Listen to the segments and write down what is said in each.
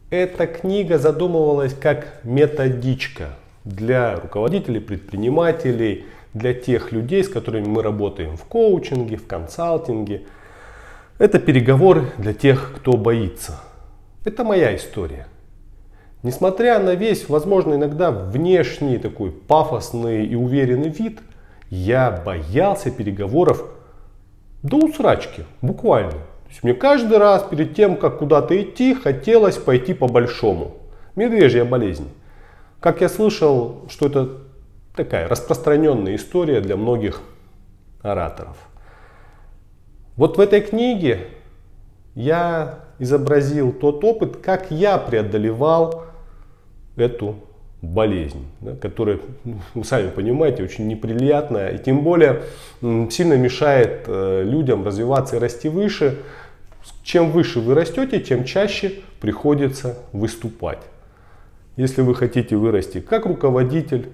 Эта книга задумывалась как методичка для руководителей, предпринимателей, для тех людей, с которыми мы работаем в коучинге, в консалтинге. Это переговоры для тех, кто боится. Это моя история. Несмотря на весь, возможно, иногда внешний такой пафосный и уверенный вид, я боялся переговоров до усрачки, буквально. То есть мне каждый раз перед тем, как куда-то идти, хотелось пойти по-большому. Медвежья болезнь. Как я слышал, что это такая распространенная история для многих ораторов. Вот в этой книге я изобразил тот опыт, как я преодолевал эту болезнь, да, которая, вы сами понимаете, очень неприятная и тем более сильно мешает людям развиваться и расти выше. Чем выше вы растете, тем чаще приходится выступать. Если вы хотите вырасти как руководитель,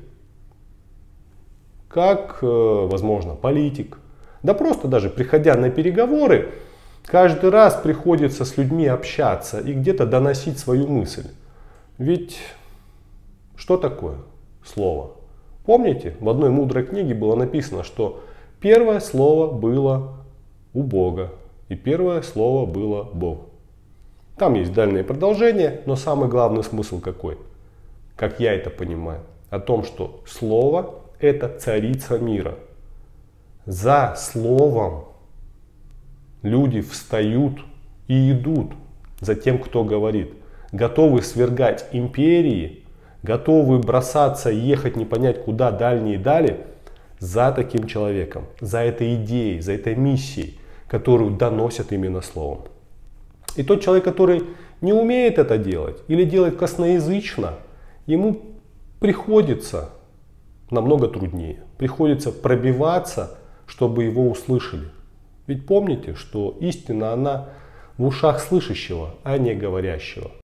как, возможно, политик, да просто даже приходя на переговоры, каждый раз приходится с людьми общаться и где-то доносить свою мысль. Ведь что такое слово? Помните, в одной мудрой книге было написано, что первое слово было у Бога, и первое слово было Бог. Там есть дальнее продолжение, но самый главный смысл какой? Как я это понимаю, о том, что слово — это царица мира. За словом люди встают и идут за тем, кто говорит. Готовы свергать империи, готовы бросаться, ехать не понять куда, дальние дали, за таким человеком, за этой идеей, за этой миссией, которую доносят именно словом. И тот человек, который не умеет это делать или делает косноязычно, ему приходится намного труднее. Приходится пробиваться, чтобы его услышали. Ведь помните, что истина, она в ушах слышащего, а не говорящего.